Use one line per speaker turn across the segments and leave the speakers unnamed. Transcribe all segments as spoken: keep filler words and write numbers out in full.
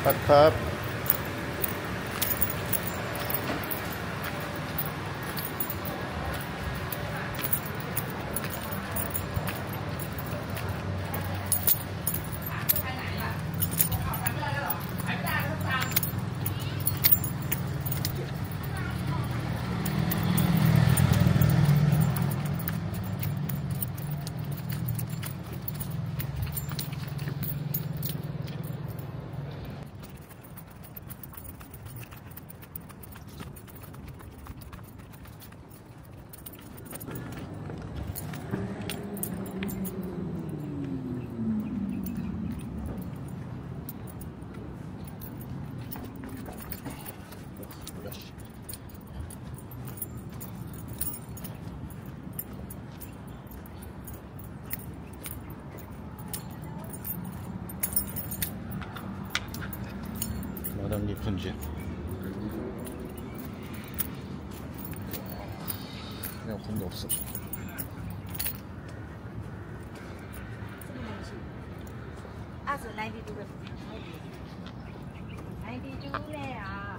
ครับครับ마담 리펀지 그냥 공도 없어.
二十来米度的，来米度嘞啊！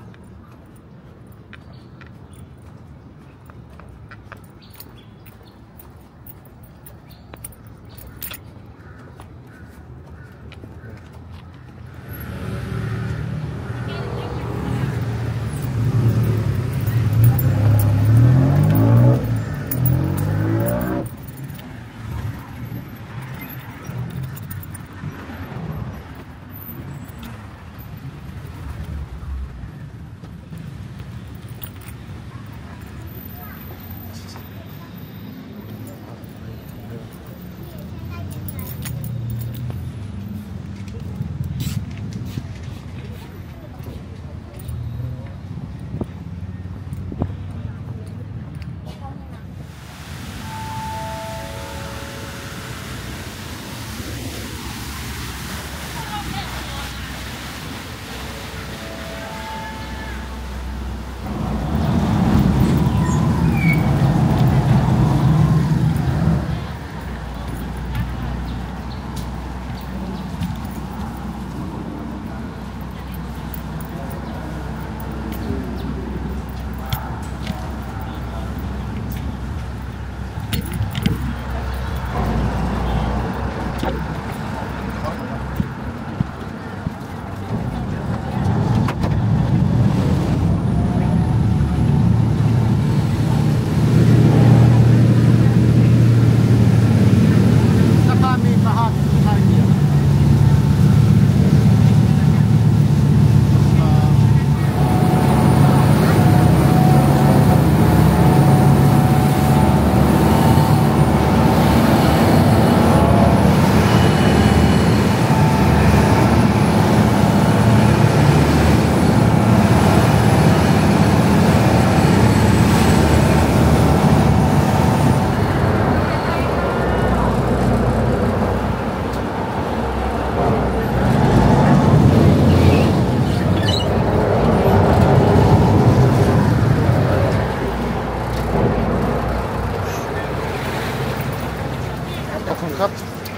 ขอบคุณครับ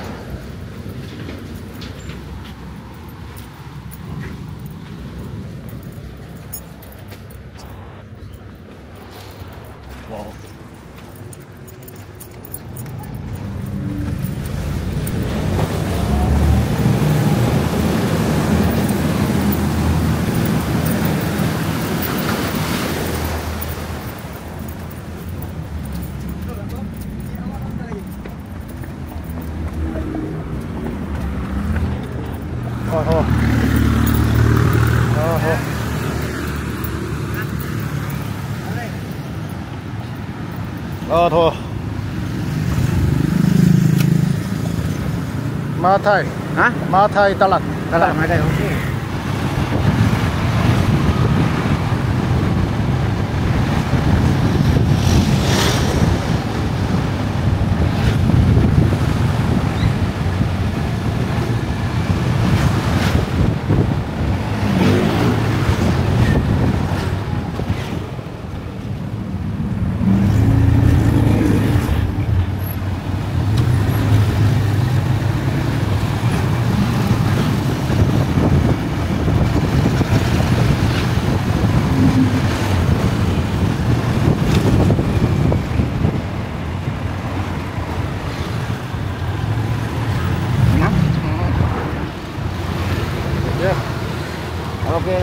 ว้าวโอ้โหโอ้โหโอ้โหมาไทยฮะมาไทยตลาดตลาดมาไทยโอเค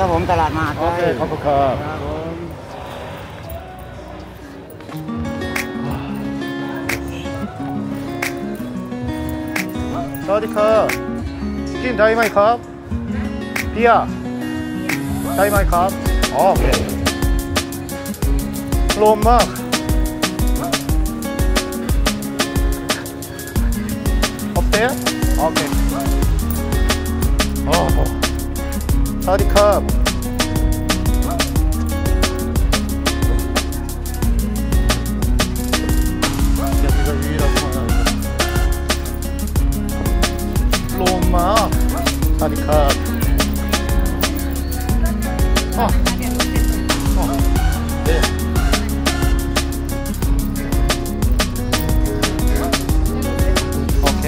ครับผมตลาดมหาชัย
โอเคขอบคุณครับ
ครับผมสวัสดีครับกินได้ไหมครับเบียร์ได้ไหมครับโอเคลมมากupstairsโอเคโอ้โหสวัสดีครับลมมากสวัสดีครับอ๋ออ๋อเอ๊ะโอเค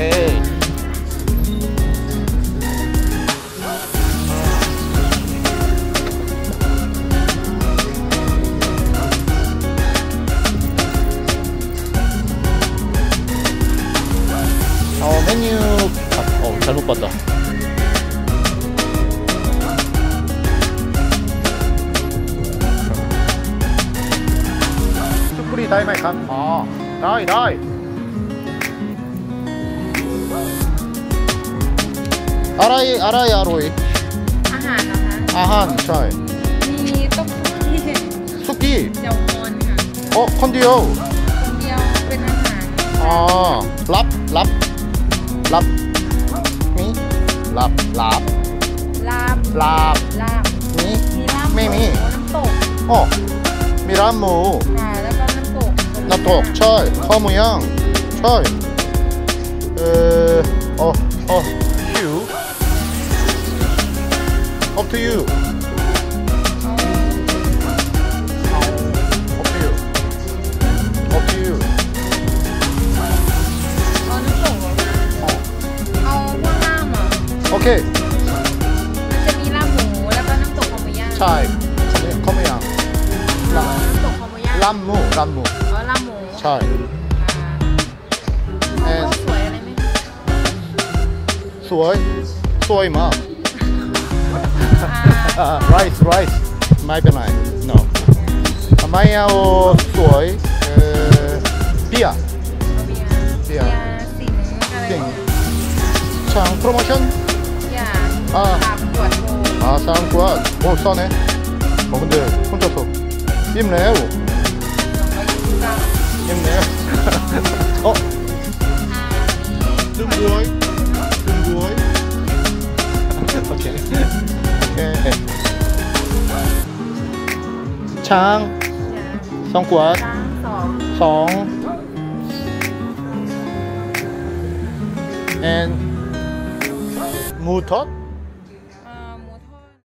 어 메뉴 어 잘못 봤다.
쭈꾸리ได้ไหมครับอ๋อได้ได้อะไรอะไรอร่อย
อาหารเหรอคะ
อาหารใช่
มีต้มซุกี้
สุกี้
เจ้ามอนค่ะ
โอ้คนเดียว
คนเดียวเป็นอาหาร
อ๋อรับรับรับมีรับรับ
ลาบ
ลาบ
ลาบ
มี
มีลาบ
ไม่มี
หน้ำตก
โอ้มีร้านหมู
ค่ะแล้วก็น้ำตก
น้ำตกใช่ข้าวหมูย่างใช่เออโอ้โอ้ you up to you up to you up to you
เอาน้ำตกเหรอคะเอาพวกลาบอ่ะ
โอเค
มันจะมีลาบหมูแล้วก็น้ำตกคอหมูย่าง
ใช่ข้าวหมูย่าง
เอาน้ำตกคอหมูย่าง
ลำหมูลำหมู
เอาลาบหมู
ใช่
ค่ะเอาข้าวสวยอะไรไหม
สวยสวยมาก
อ่า
rice rice ไม่เป็นไร no ไม่เอาสวยเอ่อเบียร์
เอาเบียร์
เบียร์
เบียร์สิงห์อะไร
สิงห์
เนี่ย
ช่างโปรโมชั่น
อย่า
อ่า
สามขวดโล
아, 싼 거야. 오, 싸네. 어, 근데 혼자서 힘내요.
สองร้อยยี่สิบเก้า
힘내. 어, 뜬구이. 뜬구이. 오케이. 오케이. 창,
อย่า
성과,
ล้างสอง
성, and 무턱.